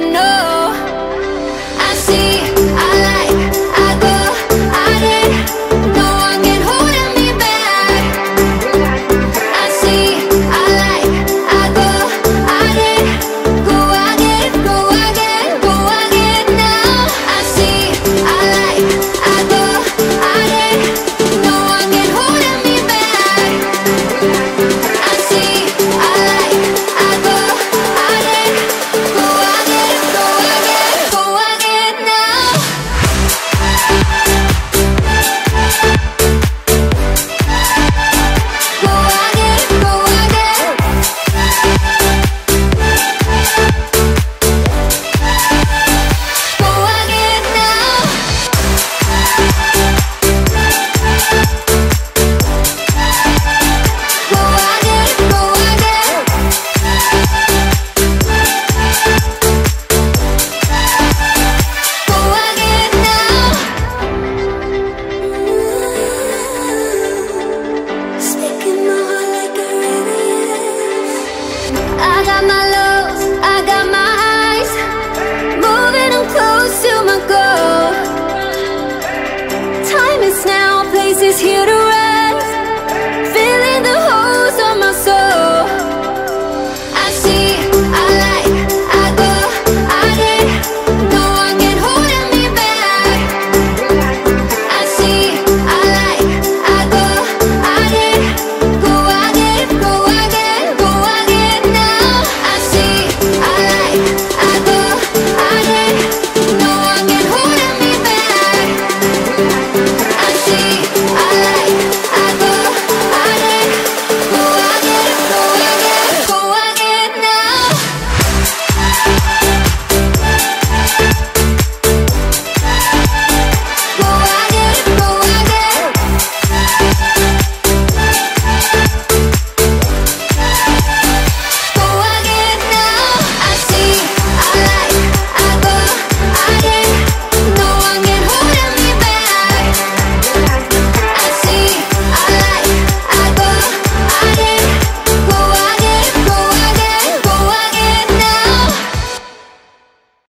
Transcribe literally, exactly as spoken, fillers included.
know. I see, I like, I go, I get. No one can hold me back. I see, I like, I go, I get. Go, I get, go, I get, go, I get now. I see, I like, I go, I get. No one can hold me back. I see, I like, I go, I get. Go, I get, go, I get, go, I get now. Go, I get, go, I get. Go, I get now. Go, I get, go, I get. Go, I get now. Speaking my heart like a river. I got my